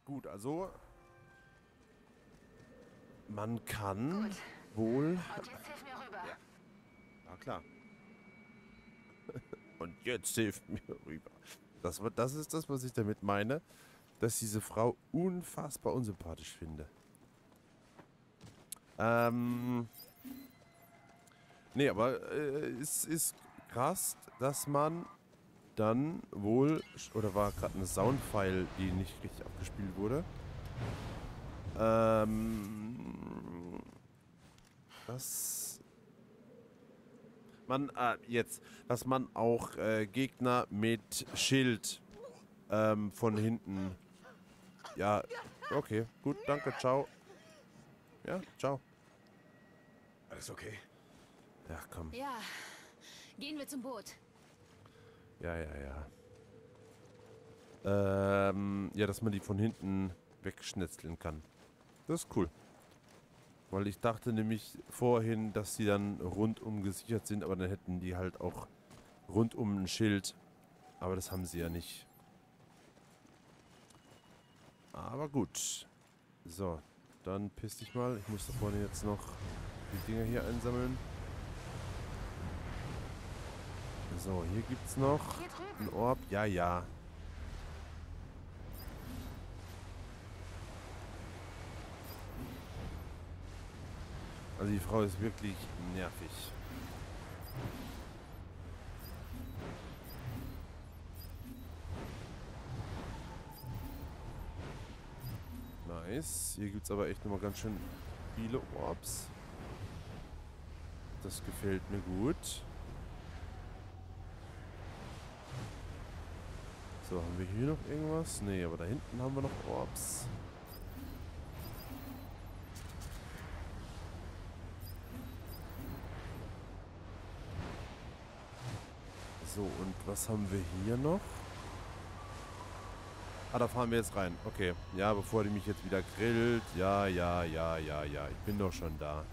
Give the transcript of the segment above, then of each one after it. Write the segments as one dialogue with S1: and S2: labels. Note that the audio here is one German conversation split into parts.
S1: Gut, also man kann
S2: Gut.
S1: wohl...
S2: Und jetzt hilf mir rüber.
S1: Ja, ja klar. Und jetzt hilft mir rüber. Das ist das, was ich damit meine, dass ich diese Frau unfassbar unsympathisch finde. Nee, aber es ist krass, dass man dann wohl... Oder war gerade eine Soundfile, die nicht richtig abgespielt wurde? Dass man, dass man auch Gegner mit Schild von hinten... Ja, okay, gut, danke, ciao. Ja, ciao.
S3: Alles okay?
S1: Ja, komm.
S2: Ja. Gehen wir zum Boot.
S1: Ja, ja, ja. Ja, dass man die von hinten wegschnetzeln kann. Das ist cool. Weil ich dachte nämlich vorhin, dass die dann rundum gesichert sind, aber dann hätten die halt auch rundum ein Schild. Aber das haben sie ja nicht. Aber gut. So, dann piss dich mal. Ich muss da vorne jetzt noch die Dinger hier einsammeln. So, hier gibt's noch
S2: Hier drüben.
S1: einen Orb. Ja, ja. Also die Frau ist wirklich nervig. Nice. Hier gibt es aber echt nochmal ganz schön viele Orbs. Das gefällt mir gut. So, haben wir hier noch irgendwas? Nee, aber da hinten haben wir noch Orbs. So, und was haben wir hier noch? Ah, da fahren wir jetzt rein. Okay. Ja, bevor die mich jetzt wieder grillt. Ja, ja, ja, ja, ja. Ich bin doch schon da.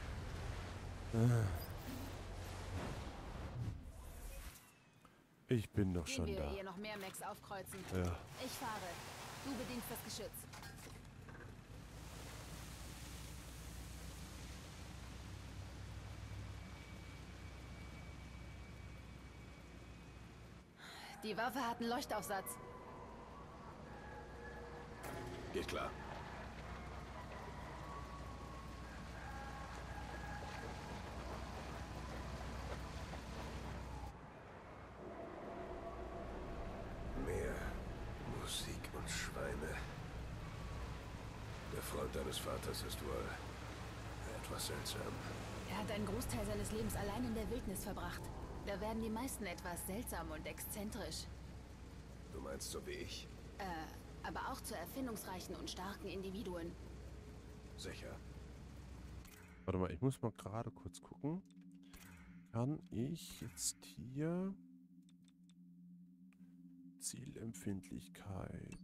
S1: Ich bin doch
S2: Gehen
S1: schon
S2: wir,
S1: da.
S2: ehe noch mehr Mechs aufkreuzen.
S1: Ja.
S2: Ich fahre. Du bedienst das Geschütz. Die Waffe hat einen Leuchtaufsatz.
S3: Geht klar. Meer, Musik und Schweine. Der Freund deines Vaters ist wohl etwas seltsam.
S2: Er hat einen Großteil seines Lebens allein in der Wildnis verbracht. Da werden die meisten etwas seltsam und exzentrisch.
S3: Du meinst so wie ich?
S2: Aber auch zu erfindungsreichen und starken Individuen.
S3: Sicher.
S1: Warte mal, ich muss mal gerade kurz gucken. Kann ich jetzt hier... Zielempfindlichkeit...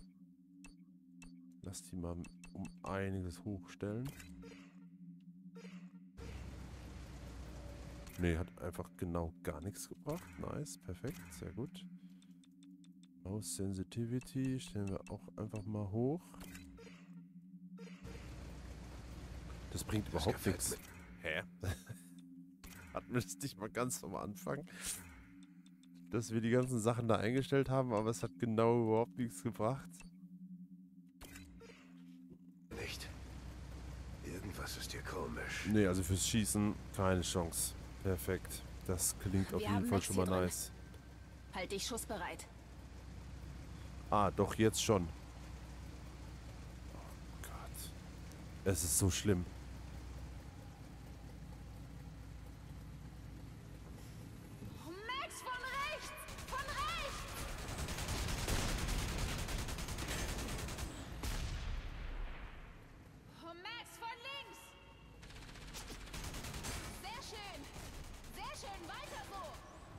S1: Lass die mal um einiges hochstellen. Nee, hat einfach genau gar nichts gebracht. Nice, perfekt, sehr gut. Mouse Sensitivity stellen wir auch einfach mal hoch. Das bringt überhaupt nichts. Hä? Hatten wir das nicht mal ganz am Anfang? Dass wir die ganzen Sachen da eingestellt haben, aber es hat genau überhaupt nichts gebracht.
S3: Nicht. Irgendwas ist hier komisch.
S1: Nee, also fürs Schießen keine Chance. Perfekt. Das klingt auf
S2: Wir
S1: jeden
S2: haben
S1: Fall
S2: Mechs
S1: schon mal
S2: hier drin.
S1: nice.
S2: Halt dich schussbereit.
S1: Ah, doch jetzt schon. Oh Gott. Es ist so schlimm.
S2: Max, von rechts! Von rechts! Max, von links! Sehr schön! Sehr schön, weiter so!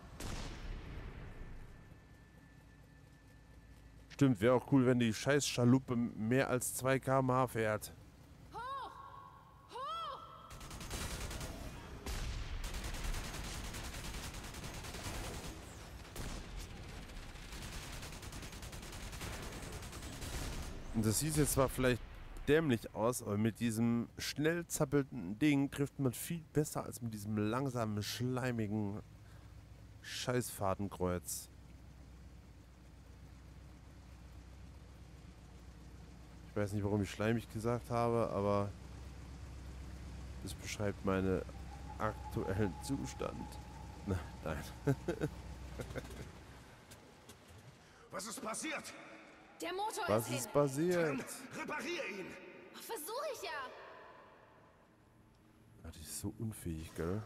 S1: Stimmt, wäre auch cool, wenn die scheiß Schaluppe mehr als 2 km/h fährt.
S2: Hoch! Hoch!
S1: Und das sieht jetzt zwar vielleicht dämlich aus, aber mit diesem schnell zappelnden Ding trifft man viel besser als mit diesem langsamen, schleimigen Scheißfadenkreuz. Ich weiß nicht, warum ich schleimig gesagt habe, aber das beschreibt meinen aktuellen Zustand. Nein.
S3: Was ist passiert?
S2: Der Motor
S1: Was
S2: ist
S1: ist
S2: hin.
S1: passiert?
S3: Dann reparier ihn.
S2: Versuche ich ja.
S1: Ah, die ist so unfähig, gell?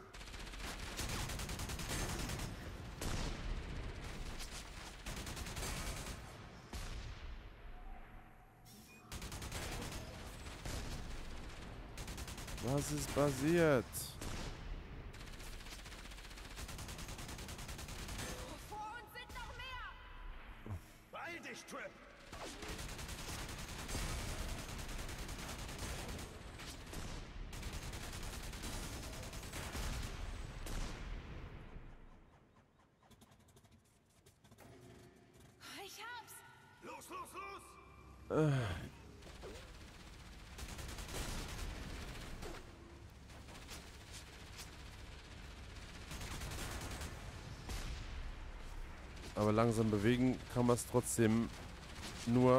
S1: Was ist passiert?
S2: Vor uns sind noch mehr.
S3: Beeil dich, Trip.
S2: Ich hab's.
S3: Los, los, los.
S1: Aber langsam bewegen kann man es trotzdem nur.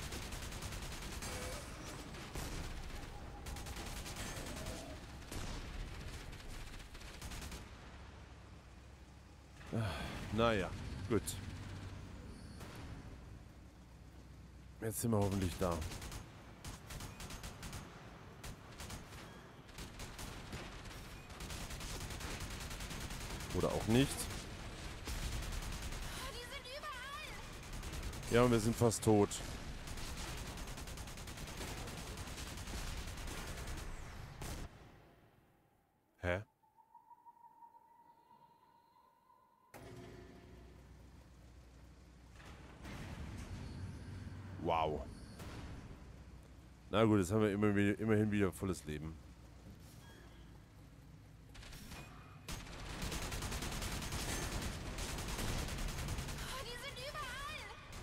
S1: Naja, gut. Jetzt sind wir hoffentlich da. Oder auch nicht.
S2: Die sind überall.
S1: Ja, und wir sind fast tot. Hä? Wow. Na gut, jetzt haben wir immerhin wieder volles Leben.
S2: Die sind überall.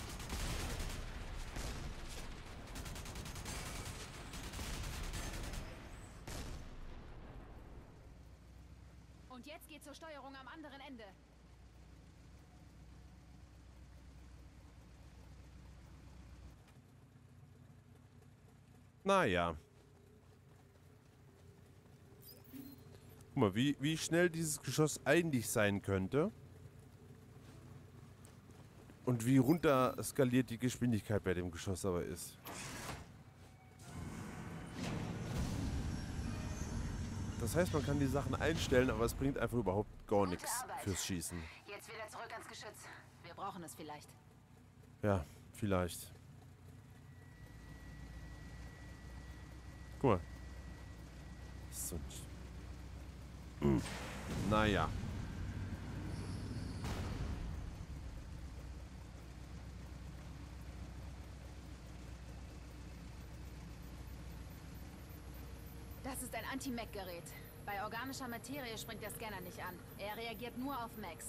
S2: Und jetzt geht zur Steuerung am anderen Ende.
S1: Naja. Guck mal, wie schnell dieses Geschoss eigentlich sein könnte. Und wie runter skaliert die Geschwindigkeit bei dem Geschoss aber ist. Das heißt, man kann die Sachen einstellen, aber es bringt einfach überhaupt gar nichts fürs Schießen.
S2: Jetzt wieder zurück ans Geschütz. Wir brauchen es vielleicht.
S1: Ja, vielleicht. Guck mal. So. Naja.
S2: Das ist ein Anti-Mech-Gerät. Bei organischer Materie springt der Scanner nicht an. Er reagiert nur auf Mechs.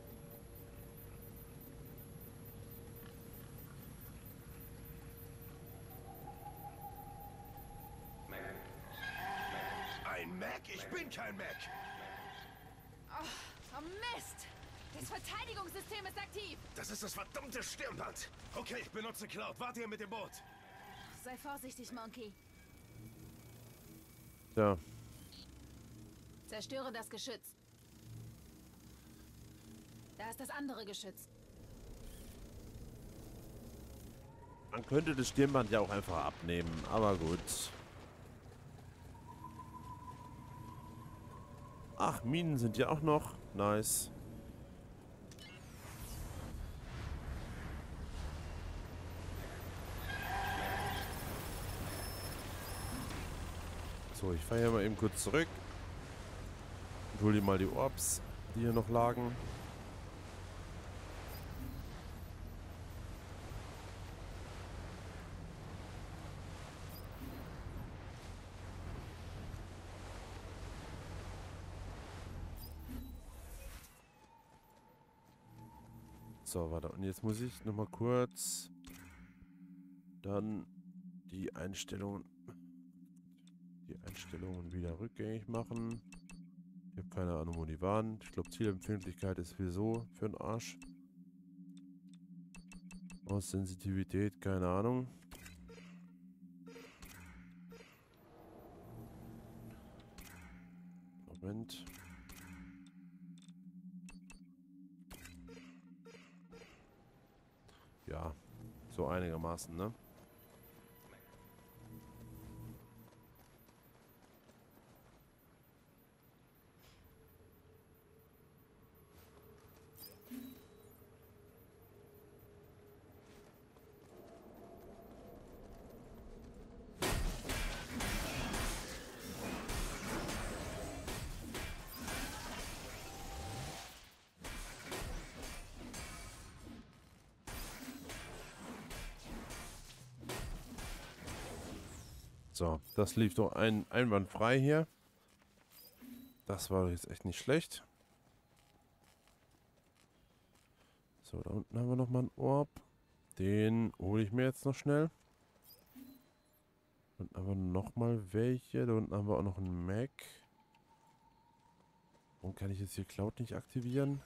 S3: Ein Mac? Ich bin kein Mac.
S2: Oh, Mist! Das Verteidigungssystem ist aktiv.
S3: Das ist das verdammte Stirnband. Okay, ich benutze Cloud. Warte hier mit dem Boot.
S2: Sei vorsichtig, Monkey.
S1: Ja.
S2: Zerstöre das Geschütz. Da ist das andere Geschütz.
S1: Man könnte das Stirnband ja auch einfach abnehmen, aber gut. Ach, Minen sind ja auch noch. Nice. So, ich fahre hier mal eben kurz zurück. Und hol dir mal die Orbs, die hier noch lagen. So, warte. Und jetzt muss ich noch mal kurz dann die Einstellungen wieder rückgängig machen. Ich habe keine Ahnung, wo die waren. Ich glaube, Zielempfindlichkeit ist sowieso für den Arsch. Aus Sensitivität, keine Ahnung. Moment. Ja, so einigermaßen, ne? So, das lief doch einwandfrei hier. Das war jetzt echt nicht schlecht. So, da unten haben wir nochmal einen Orb. Den hole ich mir jetzt noch schnell. Und haben wir nochmal welche. Da unten haben wir auch noch einen Mac. Warum kann ich jetzt hier Cloud nicht aktivieren?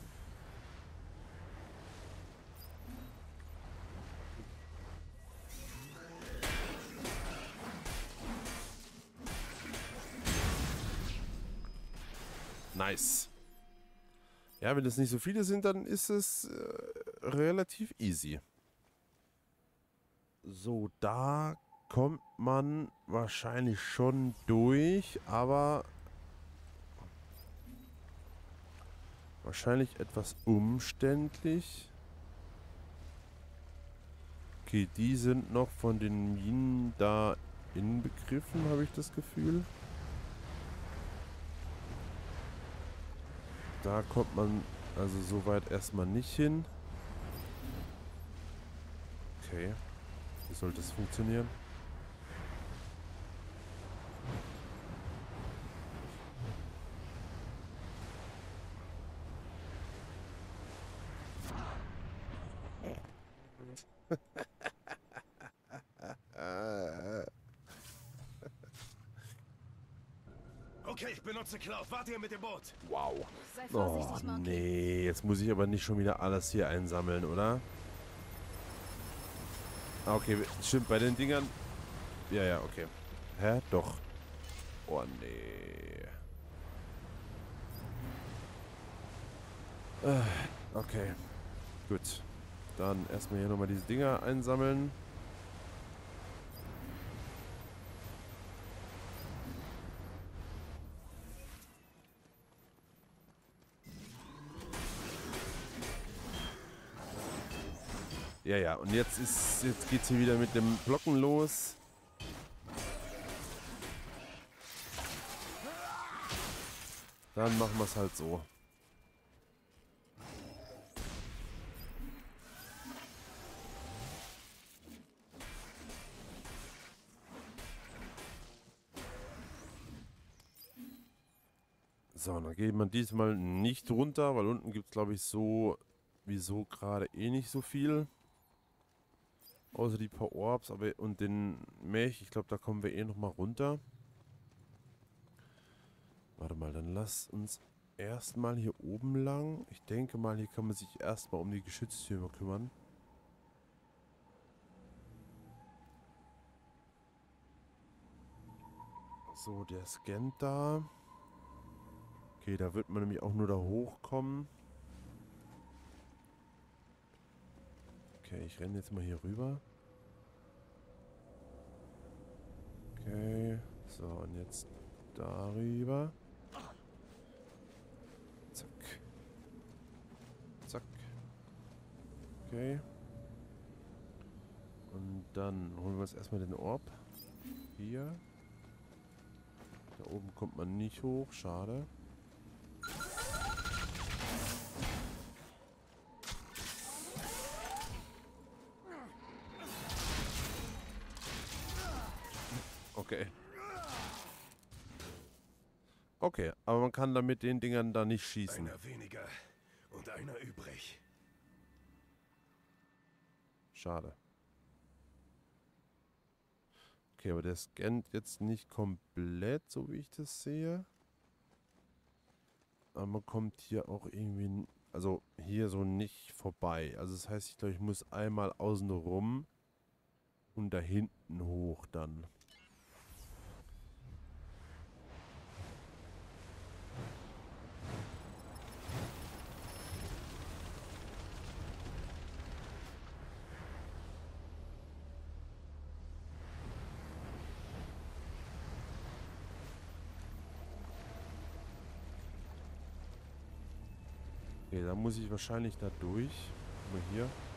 S1: Nice. Ja, wenn es nicht so viele sind, dann ist es relativ easy. So, da kommt man wahrscheinlich schon durch, aber wahrscheinlich etwas umständlich. Okay, die sind noch von den Minen da inbegriffen, habe ich das Gefühl. Da kommt man also soweit erstmal nicht hin. Okay. Wie soll das funktionieren?
S3: Okay, ich benutze Cloud. Wart ihr mit dem Boot?
S1: Wow.
S2: Sei
S1: Oh,
S2: vorsichtig, Monkey.
S1: nee. Jetzt muss ich aber nicht schon wieder alles hier einsammeln, oder? Ah, okay. Stimmt, bei den Dingern... Ja, ja, okay. Hä? Doch. Oh, nee. Okay. Gut. Dann erstmal hier nochmal diese Dinger einsammeln. Ja, ja, und jetzt geht's hier wieder mit dem Blocken los. Dann machen wir es halt so. So, dann geht man diesmal nicht runter, weil unten gibt es, glaube ich, so wieso gerade eh nicht so viel. Außer die paar Orbs und den Mech. Ich glaube, da kommen wir eh nochmal runter. Warte mal, dann lass uns erstmal hier oben lang. Ich denke mal, hier kann man sich erstmal um die Geschütztürme kümmern. So, der scannt da. Okay, da wird man nämlich auch nur da hochkommen. Okay, ich renne jetzt mal hier rüber. Okay, so und jetzt darüber. Zack. Zack. Okay. Und dann holen wir uns erstmal den Orb. Hier. Da oben kommt man nicht hoch, schade. Okay. Okay, aber man kann damit den Dingern da nicht schießen.
S3: Einer weniger und einer übrig.
S1: Schade. Okay, aber der scannt jetzt nicht komplett, so wie ich das sehe. Aber man kommt hier auch irgendwie, also hier so nicht vorbei. Also das heißt, ich glaube, ich muss einmal außen rum und da hinten hoch dann. Okay, da muss ich wahrscheinlich da durch. Guck mal hier.